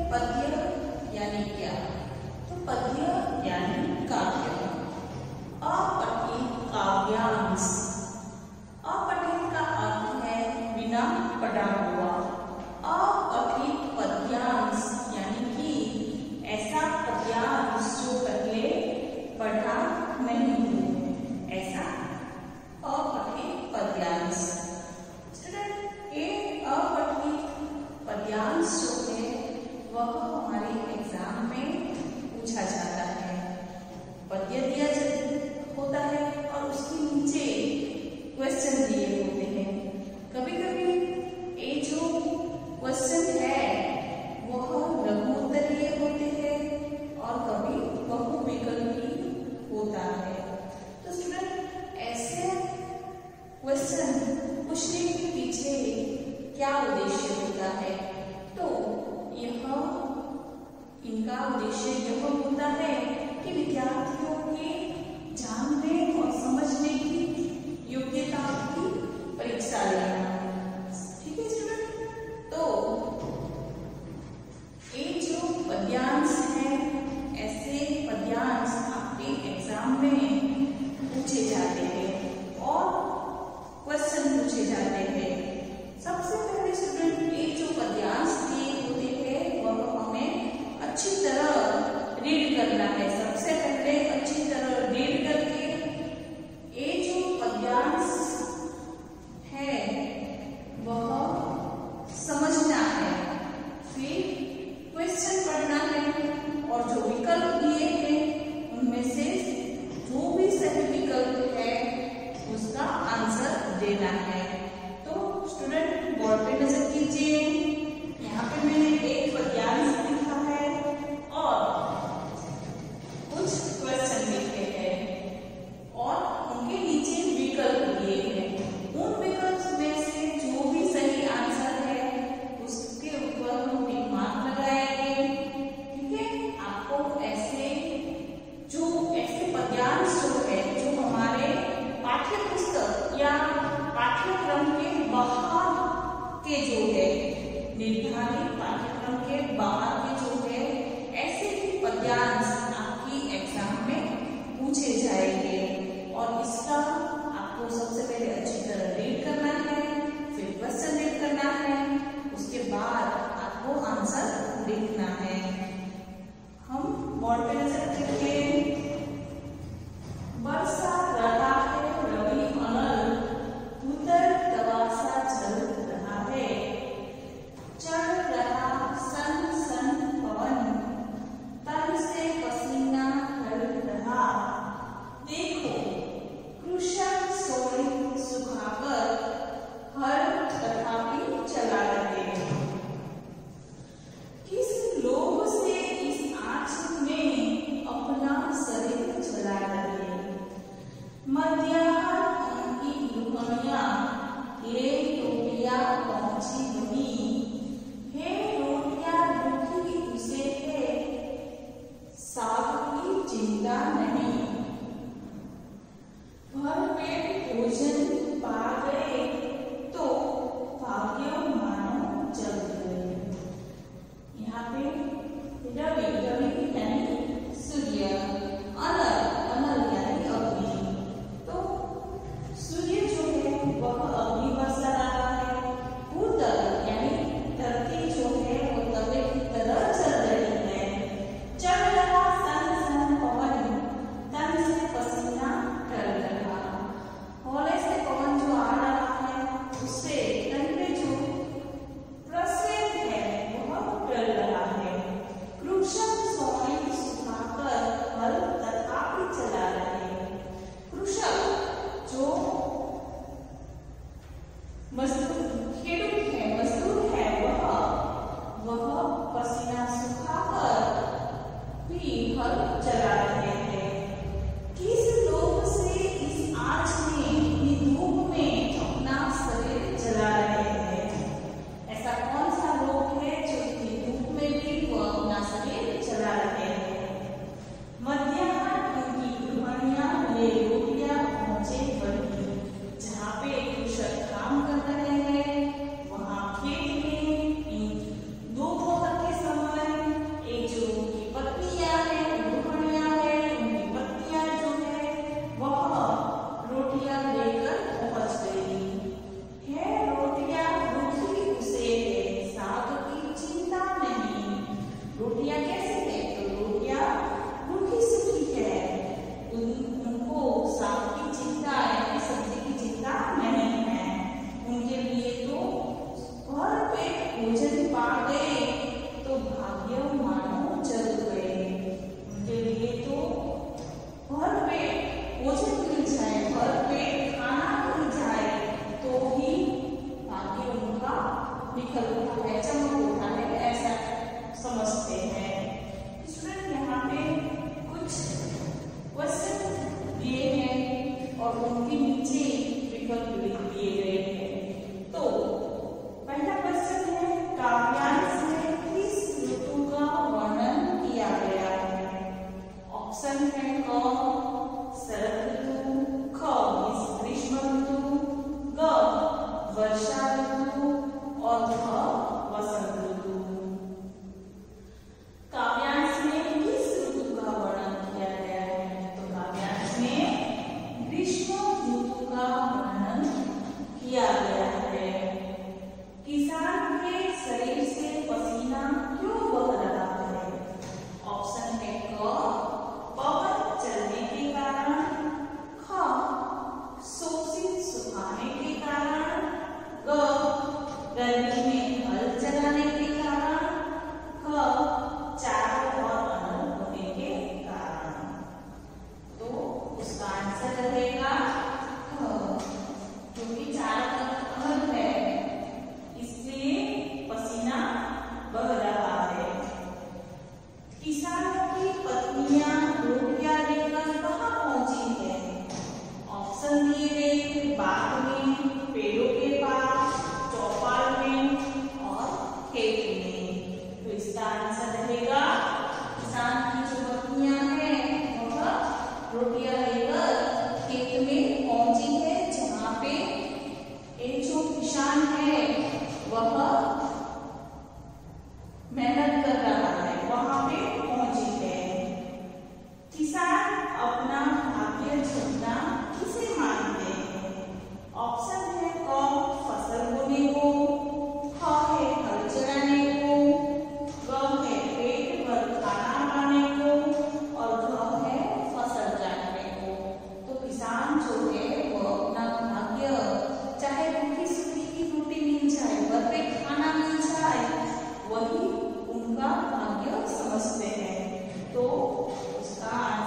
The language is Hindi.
पद्य यानी क्या? तो पद्य यानी काव्य। अपठित काव्यांश। अपठित का अर्थ है बिना पढ़ा हुआ। अपठित पद्यांश यानी कि ऐसा पद्यांश जो पहले पढ़ा नहीं हो, ऐसा अपठित पद्यांश। ये अपठित पद्यांश जो है वह हमारे एग्जाम में पूछा जाता है। पद्य दिया होता है और उसके नीचे क्वेश्चन दिए होते हैं। कभी कभी ये जो क्वेश्चन है वह लघु उत्तरीय होते हैं और कभी बहुविकल्पी होता है। तो स्टूडेंट ऐसे क्वेश्चन पूछने के पीछे क्या उद्देश्य होता है? तो यह इनका उद्देश्य यह होता है कि विद्यार्थियों के जानने और समझने की योग्यता की परीक्षा लेना। ठीक है स्टूडेंट, तो ये जो पद्यांश है, ऐसे पद्यांश आपके एग्जाम में पूछे जाते हैं और क्वेश्चन पूछे जाते हैं। सबसे पहले स्टूडेंट ये जो पद्यांश दिए होते हैं वह हमें अच्छी तरह रीड करना है। सबसे पहले अच्छी तरह रीड करके ये जो पद्यांश है वह समझना है, फिर क्वेश्चन पढ़ना है और जो विकल्प दिए हैं उनमें से जो भी सही विकल्प है उसका आंसर देना है। तो स्टूडेंट बोर्ड पे नजर कीजिए। यहाँ पे मैंने एक पद्यांश लिखा है और कुछ क्वेश्चन लिखे हैं और उनके नीचे विकल्प दिए हैं। उन विकल्प में से जो भी सही आंसर है उसके ऊपर हम टिक मार्क लगाएंगे। ठीक है, आपको ऐसे पद्यांश जो है जो हमारे पाठ्य पुस्तक या पाठ्यक्रम के बाहर के जो है, निर्धारित पाठ्यक्रम के बाहर के जो है, ऐसे ही पद्यांश आपकी एग्जाम में पूछे जाएंगे और इसका आपको सबसे पहले अच्छी तरह रीड करना है, फिर क्वेश्चन रीड करना है, उसके बाद आपको आंसर लिखना है। हम बोर्ड पे नजर रखेंगे। वर्षा रहा है रवि अनल, उतर तवासा चल रहा है, चढ़ रहा सन सन पवन, तन से पसीना ढल रहा, देखो कृषक सोई सुखाकर हर तथापि चला रहे। किस लोभ से इस आँच में अपना शरीर चला रहे, मध्याह्न उनकी गृहणियां ले टोपिया पहुंची वही, हे रोटियां रुखी उसे है, साग की चिंता नहीं, भर पेट भोजन पा गए तो भाग्य मानो जग गए। यहाँ पे रवि यानी सूर्य, अनल यानी अग्नि। तो सूर्य जो है वह अग्नि बरसा रहा है, उतर यानी धरती जो है वो तवे की तरह चल रही है, चढ़ रहा सन सन पवन, तन से पसीना ढल रहा, हौले से पवन जो आ रहा है उससे तन पे जो प्रस्वेद है वह ढल रहा है, कृषक सोई सुखाकर हल तथापि चला रहे। कृषक जो खेडूत है, मजदूर है, वह पसीना सुखाकर भी हल चला रहे हैं। किस लोभ से इस आँच में धूप में अपना शरीर जला रहे हैं? ऐसा कौन सा लोभ है जो इतनी धूप में भी वह अपना शरीर जला रहे हैं? मध्याह्न उनकी गृहणियां ले रोटियां पहुंचे वही, जहाँ पे कृषक काम कर रहे हैं वहां खेत में दोपहर के समय का भाग्य समझते हैं। तो उसका